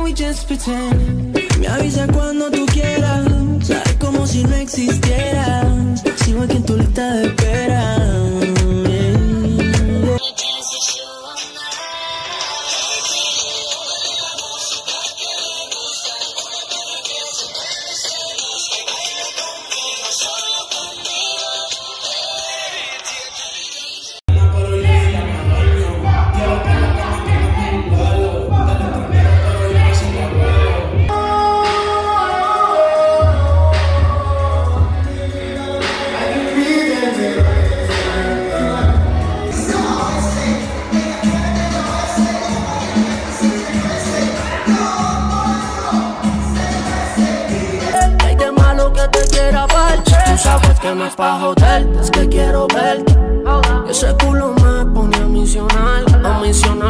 we just pretend. Me avisa cuando tú quieras, sabes como si no existieras. Sigo aquí en tu lista de espera. Tú sabes que no es pa' joderte, es que quiero verte. Ese culo me pone a misionar,